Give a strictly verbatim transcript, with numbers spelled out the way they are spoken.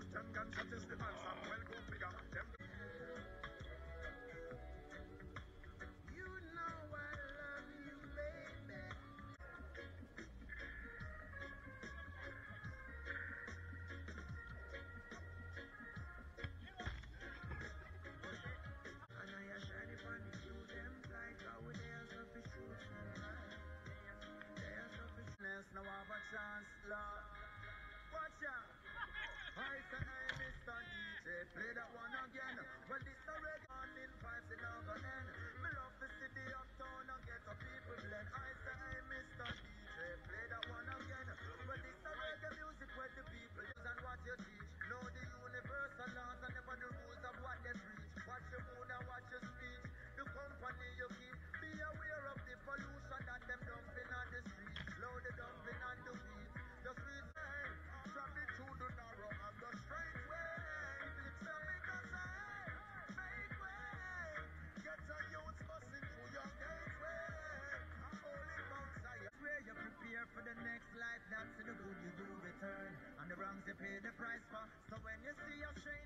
Them gunshot is the answer. Well, go figure. Them. You know I love you, baby. And I shine it on the two them like how they are sufficient. They are sufficient. Now I have a chance, Lord. Watch out. I say, hey, Mister D J, play that one again. Well, this a reggae on in vibes in over end. Me love the city uptown and get the people blend. I say, hey, Mister D J, play that one again. Well, this a reggae music where the people use and what you teach. Know the universal laws and never the rules of what they preach. Watch your mood and watch your speech. The company you keep. Be aware of the pollution that them dumping on the streets. Slow the dumping on the weeds. The streets hey, traffic to the narrow and the straight way. It's a bigger side. Make way. Get a youth busting through your gateway. Holy Mount Zion. Where you prepare for the next life, that's the good you do return. And the wrongs you pay the price for. So when you see a stranger